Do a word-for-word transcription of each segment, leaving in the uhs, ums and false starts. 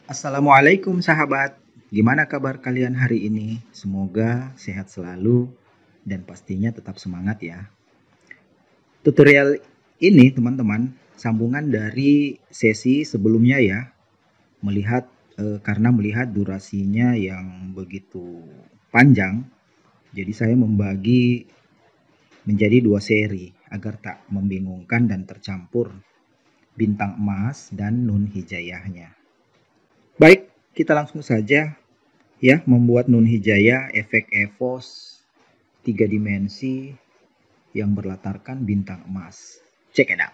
Assalamualaikum sahabat, gimana kabar kalian hari ini? Semoga sehat selalu dan pastinya tetap semangat ya. Tutorial ini teman-teman sambungan dari sesi sebelumnya ya. Melihat eh, karena melihat durasinya yang begitu panjang, jadi saya membagi menjadi dua seri agar tak membingungkan dan tercampur bintang emas dan nun hijayahnya. Baik, kita langsung saja ya membuat nun hijayah efek evos tiga dimensi yang berlatarkan bintang emas. Check it out.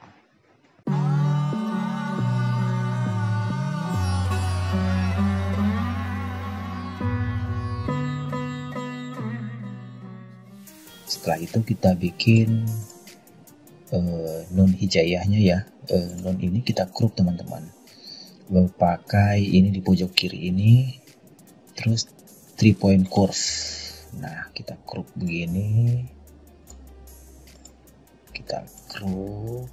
Setelah itu kita bikin uh, nun hijayahnya ya. Uh, nun ini kita crop teman-teman. Pakai ini di pojok kiri ini, terus three point curve. Nah, kita crop begini. Kita crop.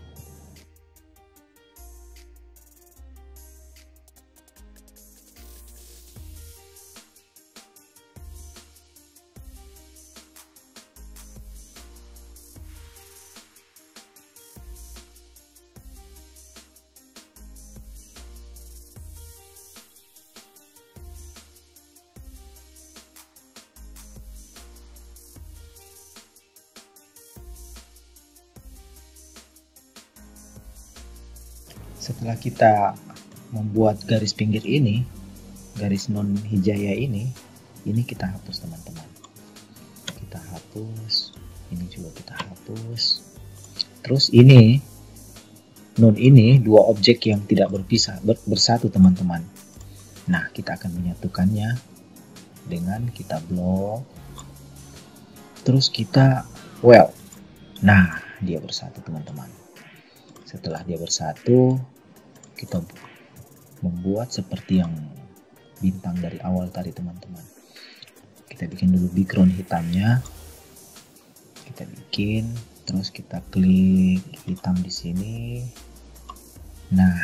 Setelah kita membuat garis pinggir ini, garis non hijaya ini, ini kita hapus teman-teman. Kita hapus, ini juga kita hapus. Terus ini, non ini dua objek yang tidak berpisah, ber, bersatu teman-teman. Nah, kita akan menyatukannya dengan kita blok. Terus kita well. Nah, dia bersatu teman-teman. Setelah dia bersatu, kita membuat seperti yang bintang dari awal tadi teman-teman. Kita bikin dulu background hitamnya. Kita bikin, terus kita klik hitam di sini. Nah,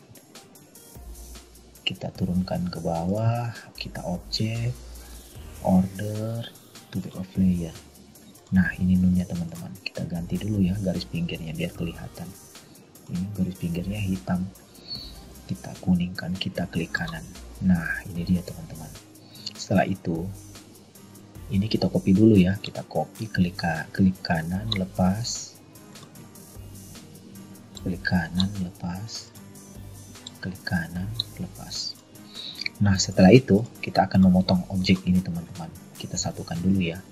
kita turunkan ke bawah, kita objek, order, to back of layer. Nah, ini nunnya teman-teman. Kita ganti dulu ya garis pinggirnya biar kelihatan. Ini garis pinggirnya hitam. Kita kuningkan, kita klik kanan. Nah, ini dia teman-teman. Setelah itu, ini kita copy dulu ya. Kita copy, klik, klik kanan, lepas. Klik kanan, lepas. Klik kanan, lepas. Nah, setelah itu, kita akan memotong objek ini teman-teman. Kita satukan dulu ya.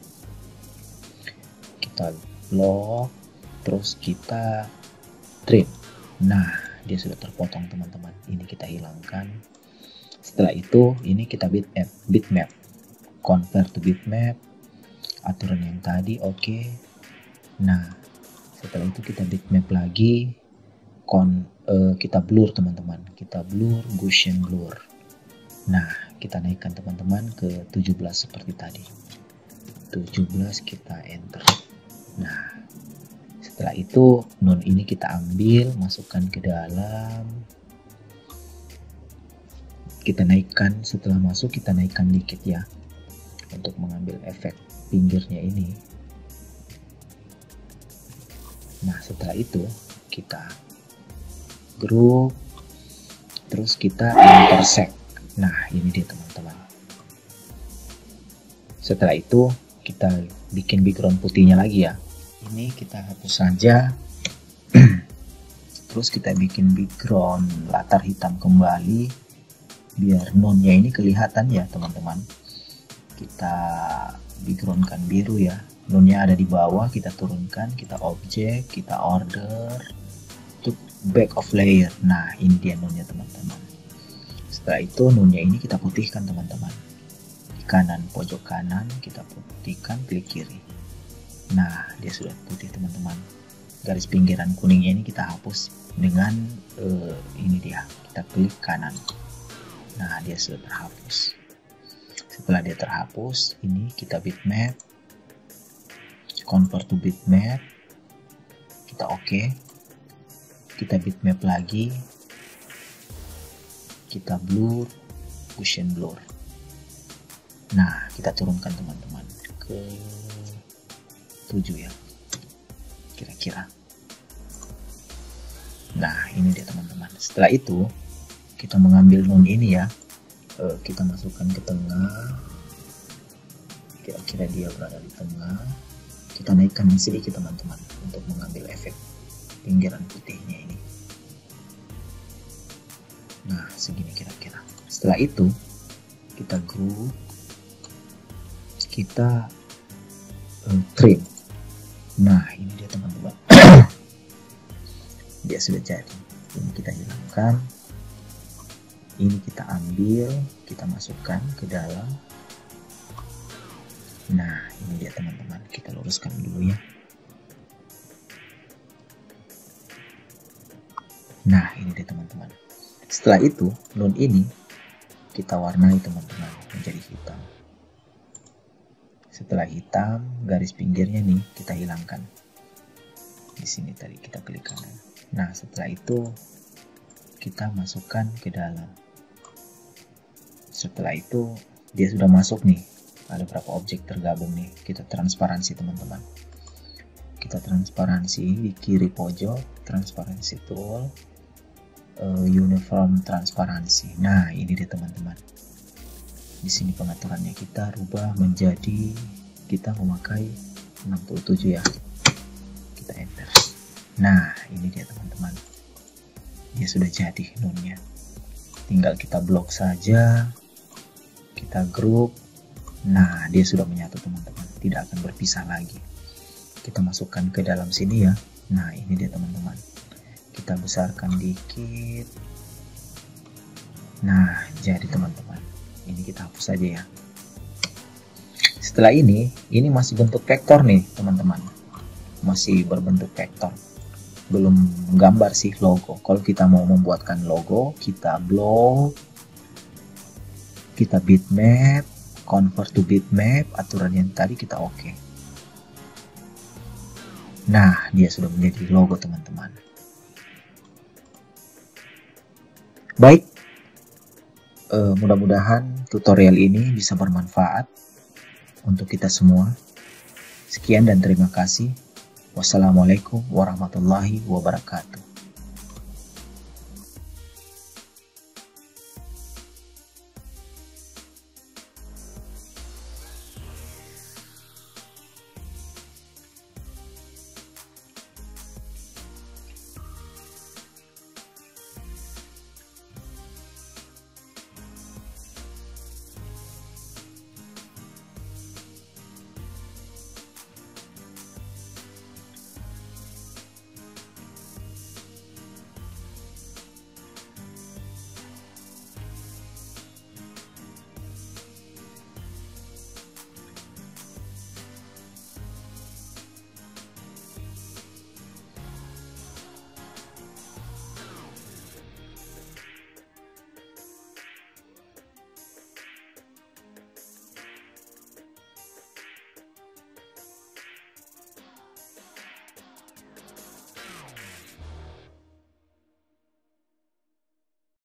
Kita blok, terus kita trim. Nah, dia sudah terpotong teman-teman. Ini kita hilangkan. Setelah itu ini kita bitmap, bitmap, convert to bitmap, aturan yang tadi oke. Okay. Nah, setelah itu kita bitmap lagi, kon, uh, kita blur teman-teman. Kita blur, Gaussian blur. Nah, kita naikkan teman-teman ke tujuh belas seperti tadi. tujuh belas kita enter. Nah, setelah itu nun ini kita ambil, masukkan ke dalam, kita naikkan. Setelah masuk kita naikkan dikit ya untuk mengambil efek pinggirnya ini. Nah, setelah itu kita group, terus kita intersect. Nah, ini dia teman-teman. Setelah itu kita bikin background putihnya lagi ya. Ini kita hapus saja. Terus kita bikin background latar hitam kembali biar nonnya ini kelihatan ya teman-teman. Kita backgroundkan biru ya. Nonnya ada di bawah, kita turunkan, kita objek, kita order, to back of layer. Nah, ini dia nonnya teman-teman. Setelah itu nonnya ini kita putihkan teman-teman. Di kanan, pojok kanan kita putihkan, klik kiri. Nah, dia sudah putih teman-teman. Garis pinggiran kuningnya ini kita hapus dengan uh, ini dia. Kita klik kanan. Nah, dia sudah terhapus. Setelah dia terhapus, ini kita bitmap, convert to bitmap. Kita oke. Okay. Kita bitmap lagi. kita blur, Gaussian blur. Nah, kita turunkan teman-teman ke tujuh ya, kira-kira. Nah, ini dia teman-teman. Setelah itu, kita mengambil node ini ya, uh, kita masukkan ke tengah, kira-kira dia berada di tengah. Kita naikkan sedikit teman-teman untuk mengambil efek pinggiran putihnya ini. Nah, segini kira-kira. Setelah itu, kita group, kita uh, trim. Nah, ini dia teman-teman. Dia sudah jadi. Ini kita hilangkan. Ini kita ambil, kita masukkan ke dalam. Nah, ini dia teman-teman. Kita luruskan dulu ya. Nah, ini dia teman-teman. Setelah itu, node ini kita warnai teman-teman menjadi hitam. Setelah hitam, garis pinggirnya nih kita hilangkan. Di sini tadi kita klik kanan. Nah, setelah itu kita masukkan ke dalam. Setelah itu dia sudah masuk nih. Ada berapa objek tergabung nih. Kita transparansi teman-teman. Kita transparansi di kiri pojok, transparansi tool, uh, uniform transparansi. Nah, ini dia teman-teman. Di sini pengaturannya kita rubah menjadi, kita memakai enam puluh tujuh ya. Kita enter. Nah, ini dia teman-teman. Dia sudah jadi node-nya. Tinggal kita blok saja. Kita group. Nah, dia sudah menyatu teman-teman. Tidak akan berpisah lagi. Kita masukkan ke dalam sini ya. Nah, ini dia teman-teman. Kita besarkan dikit. Nah, jadi teman-teman. Ini kita hapus saja ya. Setelah ini, ini masih bentuk vektor nih teman-teman. Masih berbentuk vektor. Belum menggambar sih logo. Kalau kita mau membuatkan logo, kita blok, kita bitmap, convert to bitmap, aturan yang tadi kita oke. Okay. Nah, dia sudah menjadi logo teman-teman. Baik, uh, mudah-mudahan tutorial ini bisa bermanfaat untuk kita semua. Sekian dan terima kasih. Wassalamualaikum warahmatullahi wabarakatuh.